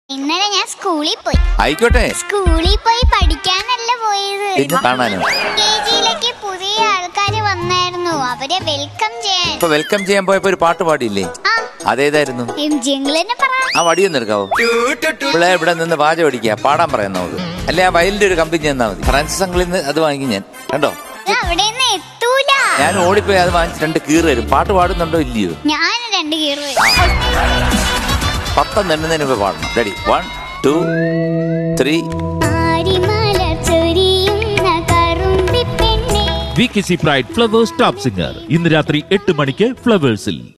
ഇന്നലെ ഞാൻ സ്കൂളിൽ പോയി. ആയിക്കോട്ടെ. സ്കൂളിൽ പോയി പഠിക്കാനല്ല പോയത്. കാണാനോ? കെജിയിലേക്ക് പുതിയ ആൾക്കാര് വന്നായിരുന്നു. അവരെ വെൽക്കം ചെയ്യാൻ. ഇപ്പൊ വെൽക്കം ചെയ്യാൻ പോയപ്പോ ഒരു പാട്ട് പാടിയില്ലേ? അതേതായിരുന്നു? ആ വടിയൊന്നും എടുക്കാവോ? പിള്ളേ ഇവിടെ നിന്ന് പാചകം പഠിക്കുക, പാടാൻ പറയാൻ നമുക്ക്. അല്ലെ ആ വയലിന്റെ ഒരു കമ്പനി ചെന്നാൽ മതി. ഫ്രാൻസിസ് അങ്കിളിൽ നിന്ന് അത് വാങ്ങി ഞാൻ കണ്ടോ. ഞാൻ ഓടിപ്പോയി അത് വാങ്ങിച്ച് 2 കീറ് തരും. പാട്ട് പാടുന്നുണ്ടോ ഇല്ലയോ? ഞാൻ 2 കീറ് 10 എണ്ണുന്നതിന് മുമ്പ് പാടണം. Ready 1 2 3. VKC Pride Flowers Top Singer ഇന്ന് രാത്രി 8 മണിക്ക് ഫ്ലവേഴ്സിൽ.